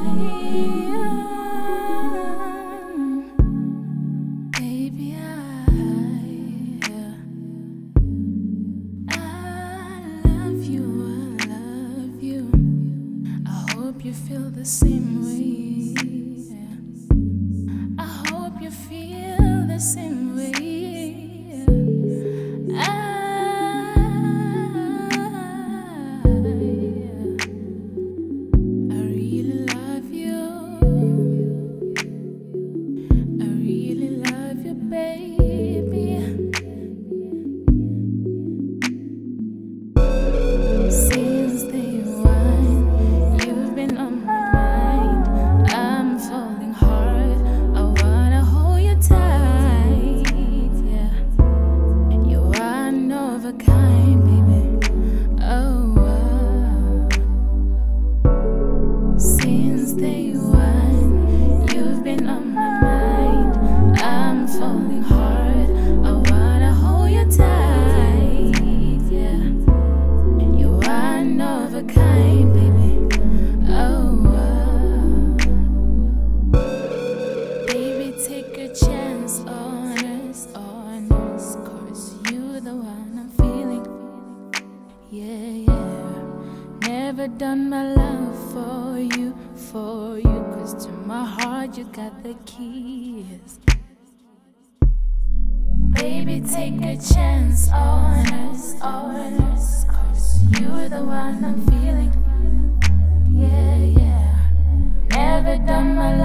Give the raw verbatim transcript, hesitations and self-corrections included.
Baby, I, I love you, I love you. I hope you feel the same way. I hope you feel the same way. Yeah, yeah. Never done my love for you, for you. Cause to my heart you got the keys. Baby, take a chance on us, on us. Cause you're the one I'm feeling. Yeah, yeah. Never done my love